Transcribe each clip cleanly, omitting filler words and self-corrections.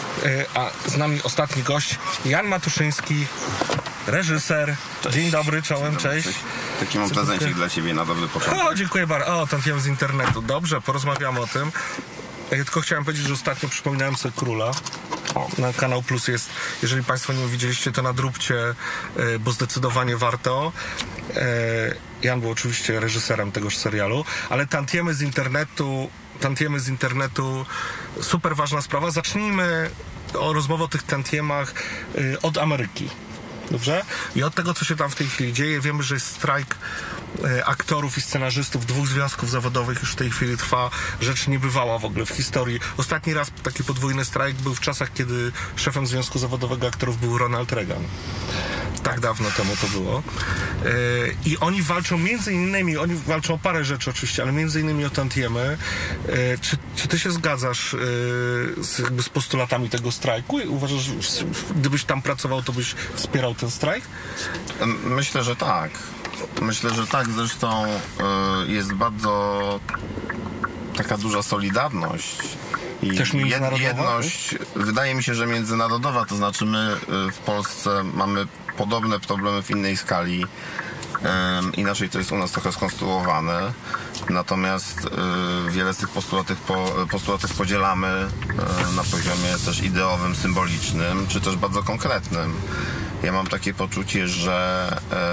A z nami ostatni gość, Jan Matuszyński, reżyser. Cześć. Dzień dobry, czołem, cześć. Taki mam prezencik dla ciebie na dobry początek. O, dziękuję bardzo. O, tantiemy z internetu. Dobrze, porozmawiamy o tym. Ja tylko chciałem powiedzieć, że ostatnio przypominałem sobie Króla. Na Kanał Plus jest, jeżeli Państwo nie widzieliście, to nadróbcie, bo zdecydowanie warto. Jan był oczywiście reżyserem tegoż serialu, ale tantiemy z internetu, super ważna sprawa. Zacznijmy rozmowę o tych tantiemach od Ameryki. Dobrze? I od tego, co się tam w tej chwili dzieje. Wiemy, że jest strajk aktorów i scenarzystów, 2 związków zawodowych już w tej chwili trwa. Rzecz niebywała w ogóle w historii. Ostatni raz taki podwójny strajk był w czasach, kiedy szefem Związku Zawodowego Aktorów był Ronald Reagan. Tak dawno temu to było. I oni walczą oni walczą o parę rzeczy oczywiście, ale między innymi o tantiemy. Czy ty się zgadzasz z postulatami tego strajku? Uważasz, że gdybyś tam pracował, to byś wspierał ten strajk? Myślę, że tak. Zresztą jest bardzo taka duża solidarność i też międzynarodowa? jedność. Wydaje mi się, że międzynarodowa, to znaczy my w Polsce mamy podobne problemy w innej skali. Inaczej to jest u nas trochę skonstruowane. Natomiast wiele z tych postulatów podzielamy na poziomie też ideowym, symbolicznym, czy też bardzo konkretnym. Ja mam takie poczucie, że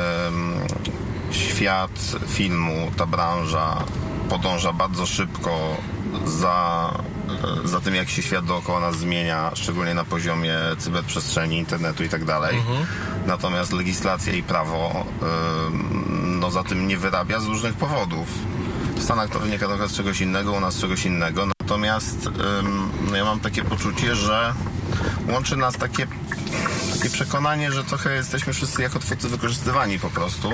świat filmu, ta branża podąża bardzo szybko za tym, jak się świat dookoła nas zmienia, szczególnie na poziomie cyberprzestrzeni, internetu i tak dalej. Natomiast legislacja i prawo za tym nie wyrabia z różnych powodów. W Stanach to wynika trochę z czegoś innego, u nas z czegoś innego. Natomiast ja mam takie poczucie, że łączy nas takie przekonanie, że trochę jesteśmy wszyscy jako twórcy wykorzystywani po prostu.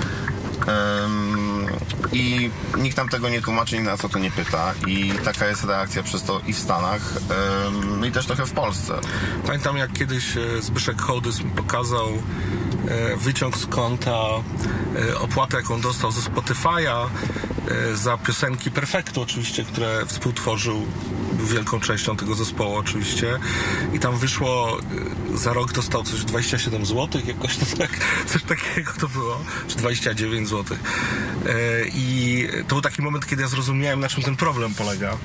I nikt nam tego nie tłumaczy, nikt nas o to nie pyta i taka jest reakcja przez to i w Stanach, i też trochę w Polsce. Pamiętam, jak kiedyś Zbyszek Hołdys mi pokazał wyciąg z konta opłatę, jaką dostał ze Spotify'a za piosenki Perfektu oczywiście, które współtworzył, był wielką częścią tego zespołu oczywiście, i tam wyszło, za rok dostał coś 27 zł, jakoś to tak, coś takiego to było, czy 29 zł. I to był taki moment, kiedy ja zrozumiałem, na czym ten problem polega.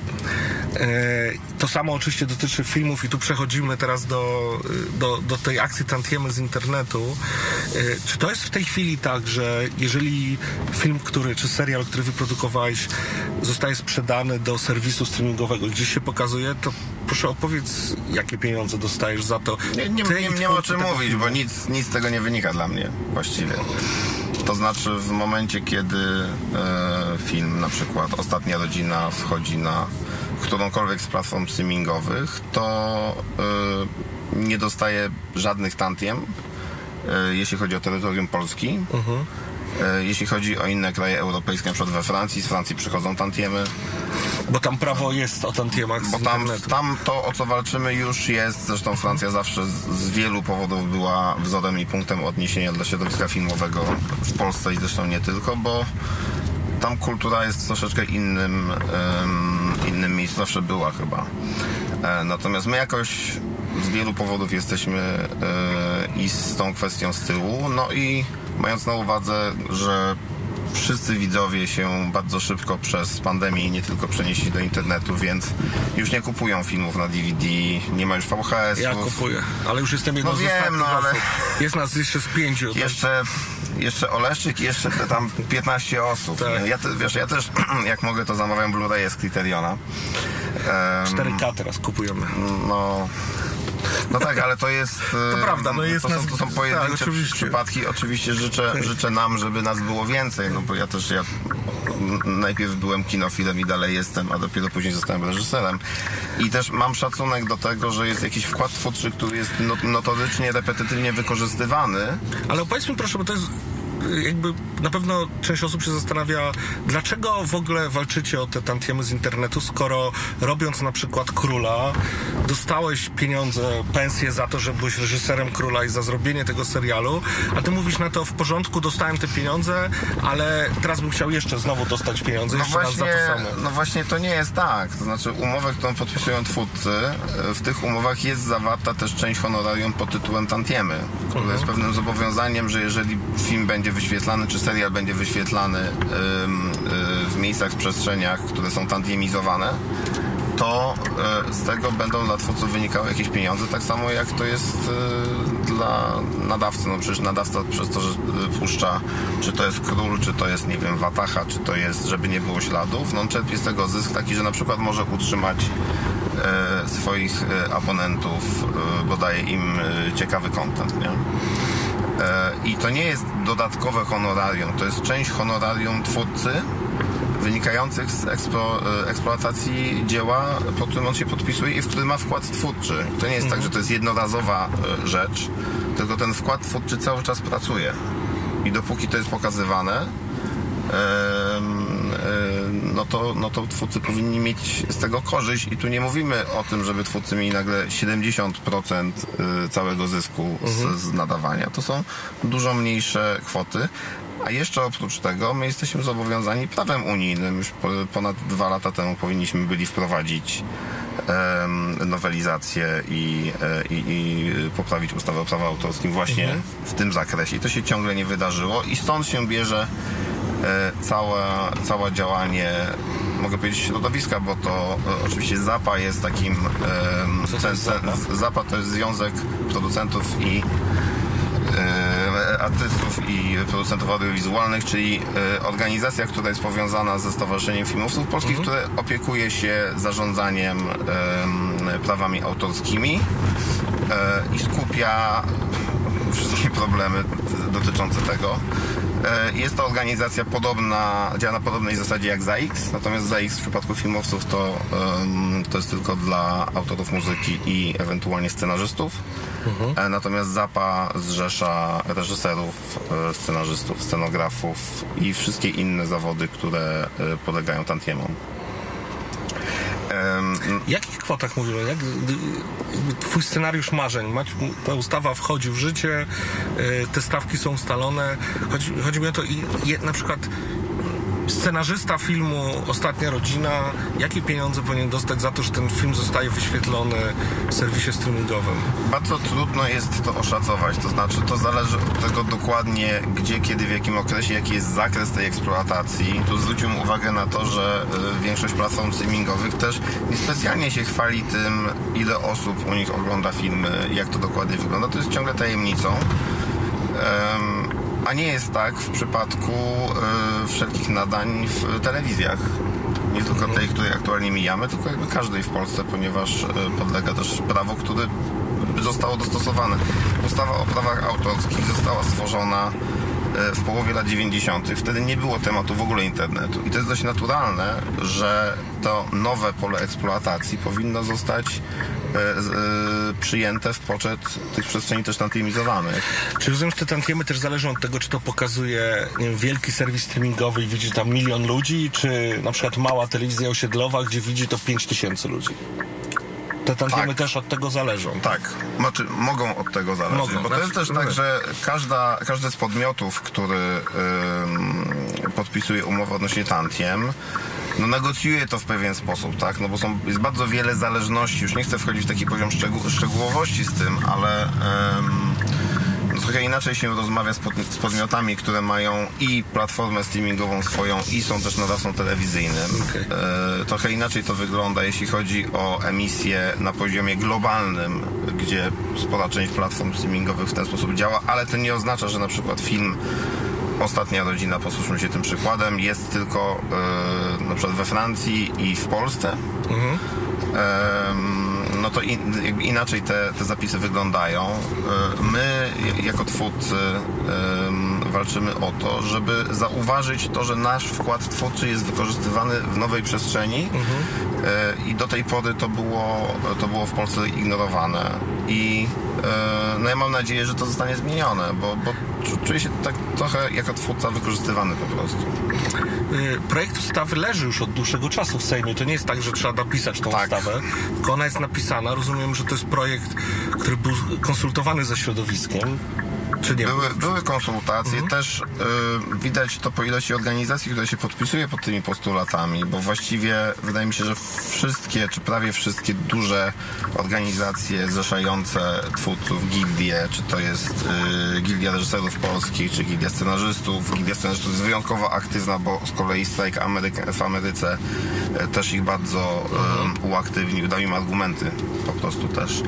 To samo oczywiście dotyczy filmów i tu przechodzimy teraz do tej akcji tantiemy z internetu. Czy to jest w tej chwili tak, że jeżeli film, czy serial, który wyprodukowałeś, zostaje sprzedany do serwisu streamingowego, gdzieś się pokazuje, to proszę opowiedz, jakie pieniądze dostajesz za to. Nie ma o czym mówić, bo nic z tego nie wynika dla mnie właściwie. To znaczy w momencie, kiedy film, na przykład Ostatnia Rodzina, wchodzi na którąkolwiek z platform streamingowych, to nie dostaje żadnych tantiem, jeśli chodzi o terytorium Polski. Jeśli chodzi o inne kraje europejskie, na przykład we Francji, z Francji przychodzą tantiemy. Bo tam prawo jest o tantiemach z internetu. Tam to, o co walczymy, już jest. Zresztą Francja zawsze z wielu powodów była wzorem i punktem odniesienia dla środowiska filmowego w Polsce i zresztą nie tylko, bo tam kultura jest troszeczkę innym miejscu, zawsze była chyba. Natomiast my jakoś z wielu powodów jesteśmy i z tą kwestią z tyłu, no i mając na uwadze, że wszyscy widzowie się bardzo szybko przez pandemię i nie tylko przenieśli do internetu, więc już nie kupują filmów na DVD, nie ma już VHS-ów. Ja kupuję, ale już jestem jedną z ostatnich ale osób. Jest nas jeszcze z 5. Jeszcze Oleszczyk i jeszcze te tam 15 osób. Tak. Ja też, jak mogę, to zamawiam Blu-ray z Criteriona. 4K teraz kupujemy. No tak, ale to jest... To prawda, to są pojedyncze przypadki. Oczywiście życzę nam, żeby nas było więcej, no bo ja najpierw byłem kinofilem i dalej jestem, a dopiero później zostałem reżyserem. I też mam szacunek do tego, że jest jakiś wkład twórczy, który jest notorycznie, repetytywnie wykorzystywany. Ale opowiedz mi proszę, bo to jest jakby na pewno część osób się zastanawia, dlaczego w ogóle walczycie o te tantiemy z internetu, skoro robiąc na przykład Króla, dostałeś pieniądze, pensję za to, że byłeś reżyserem Króla i za zrobienie tego serialu, a ty mówisz na to, w porządku, dostałem te pieniądze, ale teraz bym chciał jeszcze znowu dostać pieniądze, jeszcze raz za to samo. No właśnie to nie jest tak. To znaczy umowę, którą podpisują twórcy, w tych umowach jest zawarta też część honorarium pod tytułem tantiemy, które jest pewnym zobowiązaniem, że jeżeli film będzie wyświetlany, czy serial będzie wyświetlany w miejscach, w przestrzeniach, które są tantiemizowane, to z tego będą dla twórców wynikały jakieś pieniądze, tak samo jak to jest dla nadawcy. No przecież nadawca przez to, że puszcza, czy to jest Król, czy to jest, nie wiem, Wataha, czy to jest, żeby nie było śladów, no on czerpie z tego zysk taki, że na przykład może utrzymać swoich abonentów, bo daje im ciekawy content, nie? I to nie jest dodatkowe honorarium, to jest część honorarium twórcy wynikających z eksploatacji dzieła, pod którym on się podpisuje i w którym ma wkład twórczy. To nie jest tak, że to jest jednorazowa rzecz, tylko ten wkład twórczy cały czas pracuje. I dopóki to jest pokazywane, no to twórcy powinni mieć z tego korzyść i tu nie mówimy o tym, żeby twórcy mieli nagle 70% całego zysku z nadawania. To są dużo mniejsze kwoty. A jeszcze oprócz tego my jesteśmy zobowiązani prawem unijnym. Już ponad 2 lata temu powinniśmy byli wprowadzić nowelizację i poprawić ustawę o prawie autorskim właśnie w tym zakresie. I to się ciągle nie wydarzyło i stąd się bierze całe działanie, mogę powiedzieć, środowiska, bo to oczywiście ZAPA jest takim ZAPA to jest Związek Producentów i Artystów i Producentów Audiowizualnych, czyli organizacja, która jest powiązana ze Stowarzyszeniem Filmowców Polskich, które opiekuje się zarządzaniem prawami autorskimi i skupia wszystkie problemy dotyczące tego. Jest to organizacja podobna, działa na podobnej zasadzie jak ZAIX, natomiast ZAIX w przypadku filmowców to jest tylko dla autorów muzyki i ewentualnie scenarzystów. Natomiast ZAPA zrzesza reżyserów, scenarzystów, scenografów i wszystkie inne zawody, które podlegają tantiemom. O jakich kwotach mówimy? Jak twój scenariusz marzeń? Ta ustawa wchodzi w życie, te stawki są ustalone. Chodzi mi o to, na przykład scenarzysta filmu Ostatnia Rodzina, jakie pieniądze powinien dostać za to, że ten film zostaje wyświetlony w serwisie streamingowym? Bardzo trudno jest to oszacować, to znaczy to zależy od tego dokładnie gdzie, kiedy, w jakim okresie, jaki jest zakres tej eksploatacji. Tu zwróciłem uwagę na to, że większość platform streamingowych też niespecjalnie się chwali tym, ile osób u nich ogląda filmy, jak to dokładnie wygląda. To jest ciągle tajemnicą. A nie jest tak w przypadku wszelkich nadań w telewizjach. Nie tylko tej, której aktualnie mijamy, tylko jakby każdej w Polsce, ponieważ podlega też prawo, które zostało dostosowane. Ustawa o prawach autorskich została stworzona w połowie lat 90. Wtedy nie było tematu w ogóle internetu. I to jest dość naturalne, że to nowe pole eksploatacji powinno zostać przyjęte w poczet tych przestrzeni też tantiemizowanych. Czy rozumiem, że te tantiemy też zależą od tego, czy to pokazuje, nie wiem, wielki serwis streamingowy i widzi tam 1 000 000 ludzi, czy na przykład mała telewizja osiedlowa, gdzie widzi to 5000 ludzi? Te tantiemy też od tego zależą. Tak, znaczy mogą od tego zależeć, bo to jest też tak, że każdy z podmiotów, który podpisuje umowę odnośnie tantiem, no negocjuje to w pewien sposób, tak? No bo jest bardzo wiele zależności. Już nie chcę wchodzić w taki poziom szczegółowości z tym, ale trochę inaczej się rozmawia z podmiotami, które mają i platformę streamingową swoją i są też nadawcą telewizyjnym. Trochę inaczej to wygląda, jeśli chodzi o emisję na poziomie globalnym, gdzie spora część platform streamingowych w ten sposób działa, ale to nie oznacza, że na przykład film Ostatnia Rodzina, posłuszmy się tym przykładem, jest tylko na przykład we Francji i w Polsce. No to jakby inaczej te zapisy wyglądają. My jako twórcy walczymy o to, żeby zauważyć to, że nasz wkład twórczy jest wykorzystywany w nowej przestrzeni i do tej pory to było w Polsce ignorowane i no ja mam nadzieję, że to zostanie zmienione, bo czuję się tak trochę jako twórca wykorzystywany po prostu. Projekt ustawy leży już od dłuższego czasu w Sejmie. To nie jest tak, że trzeba napisać tą ustawę, tylko ona jest napisana. Rozumiem, że to jest projekt, który był konsultowany ze środowiskiem. Czy nie? Były konsultacje, też widać to po ilości organizacji, które się podpisuje pod tymi postulatami, bo właściwie wydaje mi się, że wszystkie, czy prawie wszystkie duże organizacje zrzeszające twórców, gildie, czy to jest Gildia Reżyserów Polskich, czy Gildia Scenarzystów. Gildia Scenarzystów jest wyjątkowo aktywna, bo z kolei strajk w Ameryce też ich bardzo uaktywnił, dał im argumenty po prostu też.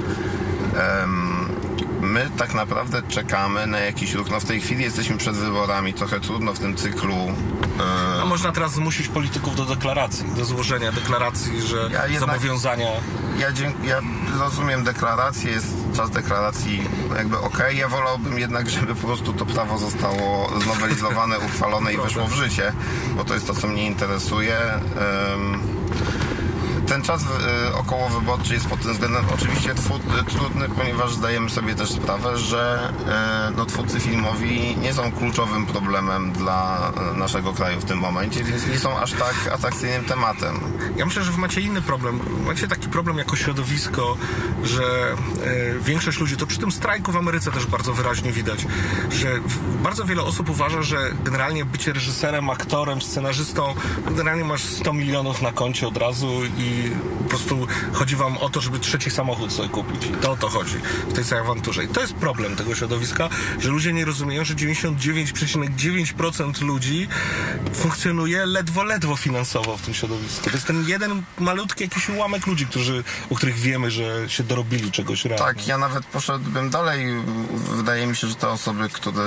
My tak naprawdę czekamy na jakiś ruch. No w tej chwili jesteśmy przed wyborami, trochę trudno w tym cyklu. A można teraz zmusić polityków do deklaracji, do złożenia deklaracji, że zobowiązania... Ja rozumiem deklarację, jest czas deklaracji jakby okej. Ja wolałbym jednak, żeby po prostu to prawo zostało znowelizowane, uchwalone i weszło w życie, bo to jest to, co mnie interesuje. Ten czas okołowyborczy jest pod tym względem oczywiście trudny, ponieważ zdajemy sobie też sprawę, że twórcy filmowi nie są kluczowym problemem dla naszego kraju w tym momencie, więc nie są aż tak atrakcyjnym tematem. Ja myślę, że wy macie inny problem. Macie taki problem jako środowisko, że większość ludzi, to przy tym strajku w Ameryce też bardzo wyraźnie widać, że bardzo wiele osób uważa, że generalnie bycie reżyserem, aktorem, scenarzystą, generalnie masz 100 milionów na koncie od razu i po prostu chodzi wam o to, żeby trzeci samochód sobie kupić. I to o to chodzi w tej całej awanturze. I to jest problem tego środowiska, że ludzie nie rozumieją, że 99,9% ludzi funkcjonuje ledwo finansowo w tym środowisku. To jest ten jeden malutki jakiś ułamek ludzi, o których wiemy, że się dorobili czegoś realnie. Tak, ja nawet poszedłbym dalej. Wydaje mi się, że te osoby,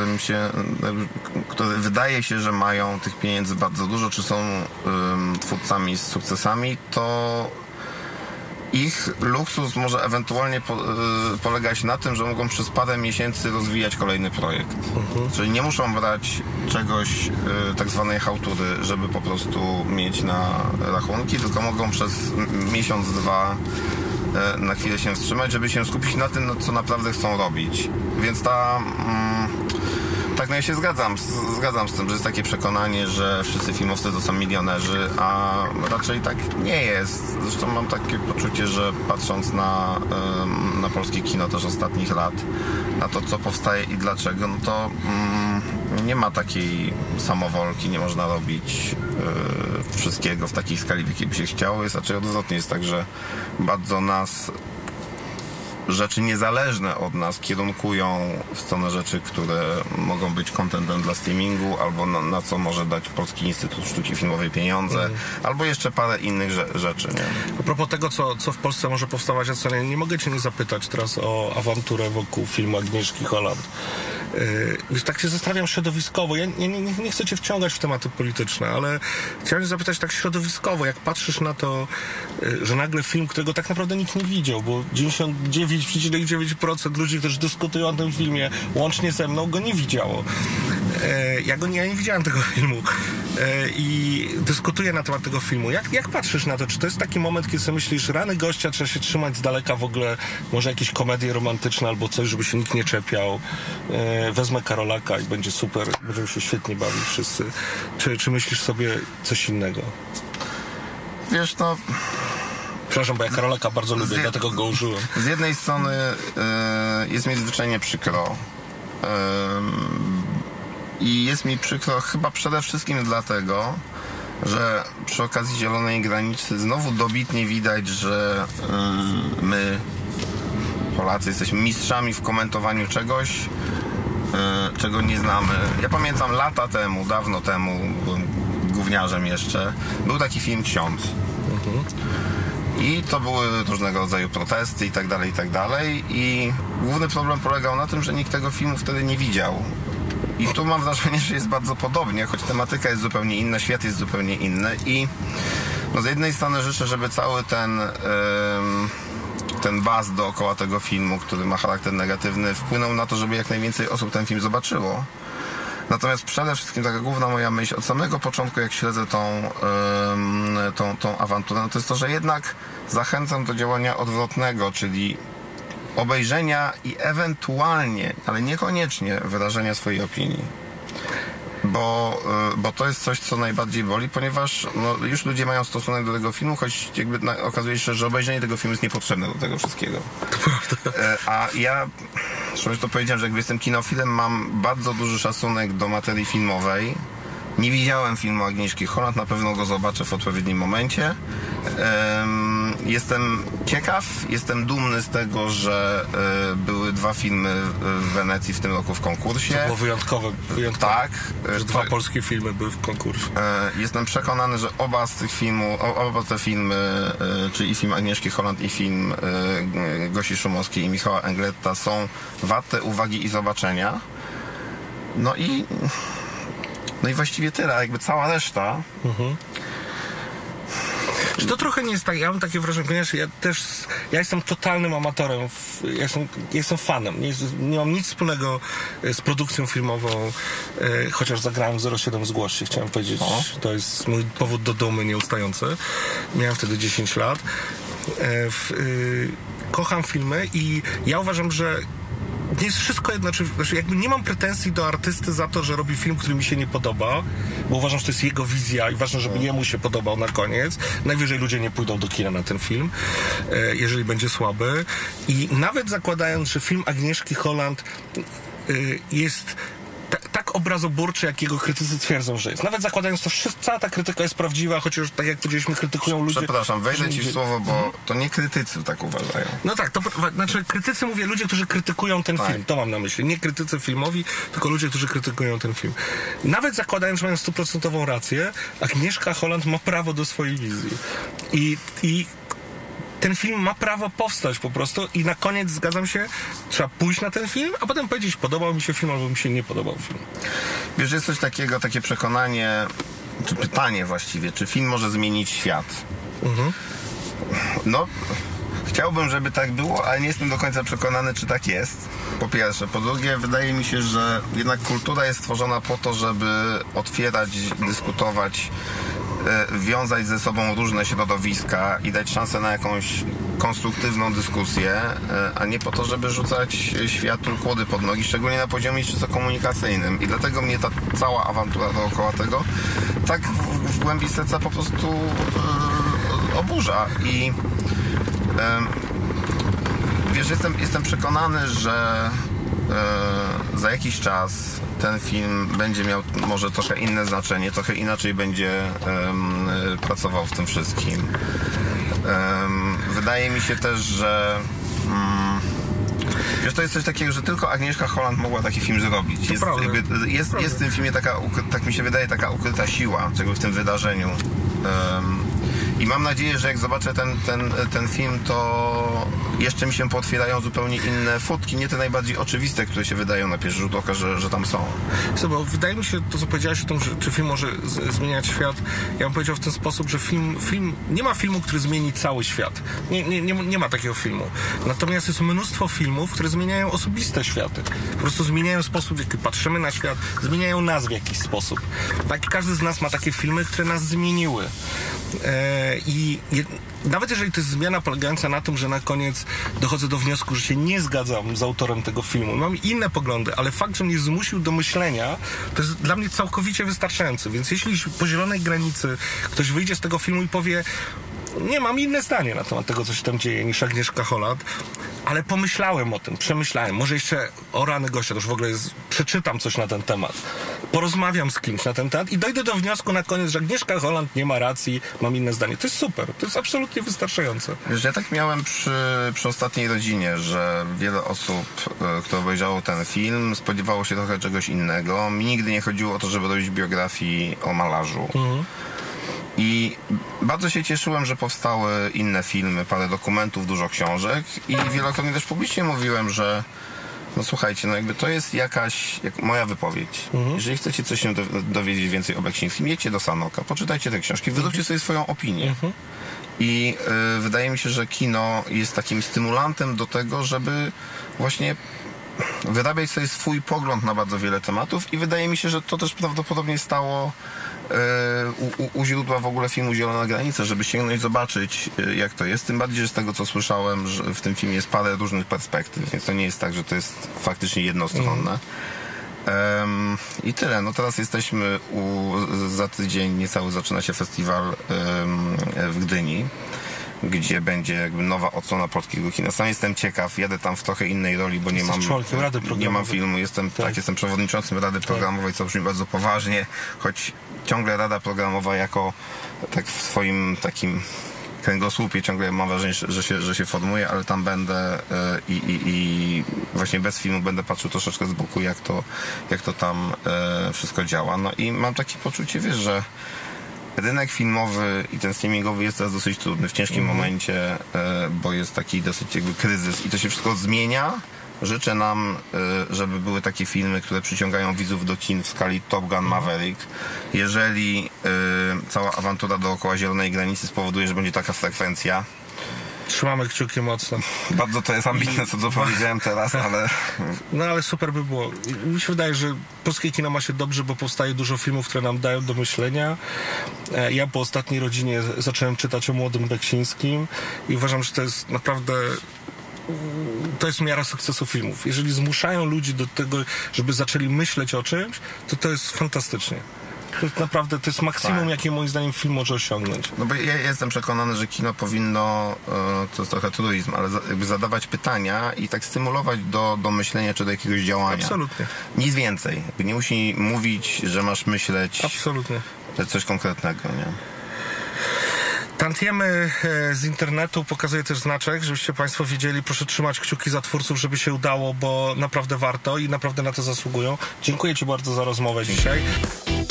które wydaje się, że mają tych pieniędzy bardzo dużo, czy są twórcami z sukcesami, to ich luksus może ewentualnie polegać na tym, że mogą przez parę miesięcy rozwijać kolejny projekt. Czyli nie muszą brać czegoś, tak zwanej chałtury, żeby po prostu mieć na rachunki, tylko mogą przez miesiąc, dwa na chwilę się wstrzymać, żeby się skupić na tym, co naprawdę chcą robić. Więc tak, no ja się zgadzam z tym, że jest takie przekonanie, że wszyscy filmowcy to są milionerzy, a raczej tak nie jest. Zresztą mam takie poczucie, że patrząc na polskie kino też ostatnich lat, na to, co powstaje i dlaczego, no to nie ma takiej samowolki, nie można robić wszystkiego w takiej skali, w jakiej by się chciało. Jest raczej odwrotnie. Jest tak, że bardzo nas rzeczy niezależne od nas kierunkują w stronę rzeczy, które mogą być contentem dla streamingu, albo na co może dać Polski Instytut Sztuki Filmowej pieniądze, albo jeszcze parę innych rzeczy. Nie? A propos tego, co w Polsce może powstawać, a co nie mogę cię nie zapytać teraz o awanturę wokół filmu Agnieszki Holland. Tak się zastanawiam środowiskowo. Ja nie chcę cię wciągać w tematy polityczne, ale chciałem zapytać tak środowiskowo, jak patrzysz na to, że nagle film, którego tak naprawdę nikt nie widział, bo 99,9% ludzi, którzy dyskutują o tym filmie, łącznie ze mną, go nie widziało. Ja nie widziałem tego filmu i dyskutuję na temat tego filmu. Jak patrzysz na to? Czy to jest taki moment, kiedy sobie myślisz, rany gościa, trzeba się trzymać z daleka w ogóle, może jakieś komedie romantyczne albo coś, żeby się nikt nie czepiał, wezmę Karolaka i będzie super, będziemy się świetnie bawić wszyscy. Czy myślisz sobie coś innego? Wiesz, no... Przepraszam, bo ja Karolaka bardzo lubię, dlatego go użyłem. Z jednej strony jest mi zwyczajnie przykro. I jest mi przykro chyba przede wszystkim dlatego, że przy okazji Zielonej Granicy znowu dobitnie widać, że my, Polacy, jesteśmy mistrzami w komentowaniu czegoś, czego nie znamy. Ja pamiętam lata temu, dawno temu, byłem gówniarzem jeszcze, był taki film Ksiądz. I to były różnego rodzaju protesty i tak dalej. I główny problem polegał na tym, że nikt tego filmu wtedy nie widział. I tu mam wrażenie, że jest bardzo podobnie, choć tematyka jest zupełnie inna, świat jest zupełnie inny. I no z jednej strony życzę, żeby cały ten buzz dookoła tego filmu, który ma charakter negatywny, wpłynął na to, żeby jak najwięcej osób ten film zobaczyło. Natomiast przede wszystkim taka główna moja myśl od samego początku, jak śledzę tą awanturę, no to jest to, że jednak zachęcam do działania odwrotnego, czyli obejrzenia i ewentualnie, ale niekoniecznie wyrażenia swojej opinii. Bo to jest coś, co najbardziej boli, ponieważ no, już ludzie mają stosunek do tego filmu, choć jakby okazuje się, że obejrzenie tego filmu jest niepotrzebne do tego wszystkiego. A ja, zresztą to powiedziałem, że jakby jestem kinofilem, mam bardzo duży szacunek do materii filmowej. Nie widziałem filmu Agnieszki Holland, na pewno go zobaczę w odpowiednim momencie. Jestem ciekaw, jestem dumny z tego, że były 2 filmy w Wenecji w tym roku w konkursie. To było wyjątkowe. Tak. Że 2 polskie filmy były w konkursie. Jestem przekonany, że oba te filmy, czyli film Agnieszki Holland i film Gosi Szumowskiej i Michała Engletta, są warte uwagi i zobaczenia. No i właściwie tyle, a jakby cała reszta... Czy to trochę nie jest tak, ja mam takie wrażenie, ponieważ ja jestem totalnym amatorem, jestem fanem, nie mam nic wspólnego z produkcją filmową, chociaż zagrałem 07 Zgłoś się, chciałem powiedzieć, to jest mój powód do dumy nieustający. Miałem wtedy 10 lat. Kocham filmy i ja uważam, że nie jest wszystko jedno, znaczy jakby nie mam pretensji do artysty za to, że robi film, który mi się nie podoba, bo uważam, że to jest jego wizja i ważne, żeby jemu się podobał na koniec. Najwyżej ludzie nie pójdą do kina na ten film, jeżeli będzie słaby. I nawet zakładając, że film Agnieszki Holland jest tak obrazoburczy, jak jego krytycy twierdzą, że jest. Nawet zakładając to, że cała ta krytyka jest prawdziwa, chociaż tak jak powiedzieliśmy, krytykują ludzie... Przepraszam, wejdę ci w słowo, bo to nie krytycy tak uważają. No tak, to znaczy krytycy, mówię, ludzie, którzy krytykują ten film, to mam na myśli. Nie krytycy filmowi, tylko ludzie, którzy krytykują ten film. Nawet zakładając, że mają 100% rację, Agnieszka Holland ma prawo do swojej wizji. I ten film ma prawo powstać po prostu i na koniec, zgadzam się, trzeba pójść na ten film, a potem powiedzieć, podobał mi się film, albo mi się nie podobał film. Wiesz, jest coś takiego, takie przekonanie, czy pytanie właściwie, czy film może zmienić świat? No, chciałbym, żeby tak było, ale nie jestem do końca przekonany, czy tak jest. Po pierwsze. Po drugie, wydaje mi się, że jednak kultura jest stworzona po to, żeby otwierać, dyskutować, wiązać ze sobą różne środowiska i dać szansę na jakąś konstruktywną dyskusję, a nie po to, żeby rzucać światu kłody pod nogi, szczególnie na poziomie czysto komunikacyjnym. I dlatego mnie ta cała awantura dookoła tego tak w głębi serca po prostu oburza. I wiesz, jestem przekonany, że za jakiś czas ten film będzie miał może trochę inne znaczenie, trochę inaczej będzie pracował w tym wszystkim. Wydaje mi się też, że wiesz, to jest coś takiego, że tylko Agnieszka Holland mogła taki film zrobić. Jest w tym filmie taka, tak mi się wydaje, taka ukryta siła, jakby w tym wydarzeniu. I mam nadzieję, że jak zobaczę ten film, to jeszcze mi się pootwierają zupełnie inne furtki, nie te najbardziej oczywiste, które się wydają na pierwszy rzut oka, że tam są. Bo wydaje mi się, to co powiedziałeś o tym, czy film może zmieniać świat, ja bym powiedział w ten sposób, że film nie ma filmu, który zmieni cały świat. Nie ma takiego filmu. Natomiast jest mnóstwo filmów, które zmieniają osobiste światy. Po prostu zmieniają sposób, w jaki patrzymy na świat, zmieniają nas w jakiś sposób. Tak, każdy z nas ma takie filmy, które nas zmieniły. Nawet jeżeli to jest zmiana polegająca na tym, że na koniec dochodzę do wniosku, że się nie zgadzam z autorem tego filmu, mam inne poglądy, ale fakt, że mnie zmusił do myślenia, to jest dla mnie całkowicie wystarczający. Więc jeśli po zielonej granicy ktoś wyjdzie z tego filmu i powie, nie, mam inne zdanie na temat tego, co się tam dzieje, niż Agnieszka Holland, ale pomyślałem o tym, przemyślałem, może jeszcze o rany gościa, to już w ogóle przeczytam coś na ten temat, porozmawiam z kimś na ten temat i dojdę do wniosku na koniec, że Agnieszka Holland nie ma racji, mam inne zdanie. To jest super, to jest absolutnie wystarczające. Wiesz, ja tak miałem przy Ostatniej Rodzinie, że wiele osób, które obejrzało ten film, spodziewało się trochę czegoś innego. Mi nigdy nie chodziło o to, żeby robić biografii o malarzu. I bardzo się cieszyłem, że powstały inne filmy, parę dokumentów, dużo książek i wielokrotnie też publicznie mówiłem, że no słuchajcie, no jakby to jest moja wypowiedź. Jeżeli chcecie coś się dowiedzieć więcej o Beksińskim, jedźcie do Sanoka, poczytajcie te książki, wydawcie sobie swoją opinię. I wydaje mi się, że kino jest takim stymulantem do tego, żeby właśnie wyrabiać sobie swój pogląd na bardzo wiele tematów i wydaje mi się, że to też prawdopodobnie stało u źródła w ogóle filmu Zielona Granica, żeby sięgnąć, zobaczyć jak to jest. Tym bardziej, że z tego co słyszałem, że w tym filmie jest parę różnych perspektyw, więc to nie jest tak, że to jest faktycznie jednostronne. I tyle. No teraz jesteśmy za tydzień niecały zaczyna się festiwal w Gdyni, gdzie będzie jakby nowa odsłona polskiego kina. Sam jestem ciekaw, jadę tam w trochę innej roli, bo nie mam filmu. Jestem przewodniczącym Rady Programowej, co brzmi bardzo poważnie, choć ciągle Rada Programowa jako tak w swoim takim kręgosłupie ciągle mam wrażenie, że się formuje, ale tam będę i właśnie bez filmu będę patrzył troszeczkę z boku, jak to tam wszystko działa. No i mam takie poczucie, wiesz, że rynek filmowy i ten streamingowy jest teraz dosyć trudny, w ciężkim momencie, bo jest taki dosyć jakby kryzys i to się wszystko zmienia. Życzę nam, żeby były takie filmy, które przyciągają widzów do kin w skali Top Gun Maverick. Jeżeli cała awantura dookoła Zielonej Granicy spowoduje, że będzie taka frekwencja. Trzymamy kciuki mocno. Bardzo to jest ambitne, co powiedziałem teraz, ale... No ale super by było. Mi się wydaje, że polskie kino ma się dobrze, bo powstaje dużo filmów, które nam dają do myślenia. Ja po ostatniej rodzinie zacząłem czytać o Młodym Beksińskim i uważam, że to jest naprawdę... To jest miara sukcesu filmów. Jeżeli zmuszają ludzi do tego, żeby zaczęli myśleć o czymś, to jest fantastycznie. To jest naprawdę, to jest maksimum, jakie moim zdaniem film może osiągnąć. No bo ja jestem przekonany, że kino powinno, to jest trochę truizm, ale jakby zadawać pytania i tak stymulować do myślenia czy do jakiegoś działania. Absolutnie. Nic więcej. Nie musi mówić, że masz myśleć. Absolutnie. Coś konkretnego, nie? Tantiemy z internetu pokazuje też znaczek, żebyście Państwo wiedzieli. Proszę trzymać kciuki za twórców, żeby się udało, bo naprawdę warto i naprawdę na to zasługują. Dziękuję Ci bardzo za rozmowę dzisiaj.